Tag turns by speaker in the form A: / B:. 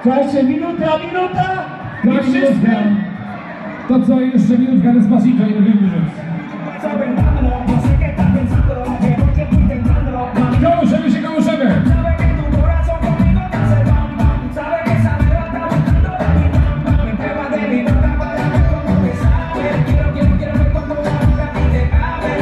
A: Słuchajcie, minuta!
B: Tak, minutka. To co, jeszcze minutka Despacito i robimy rzecz.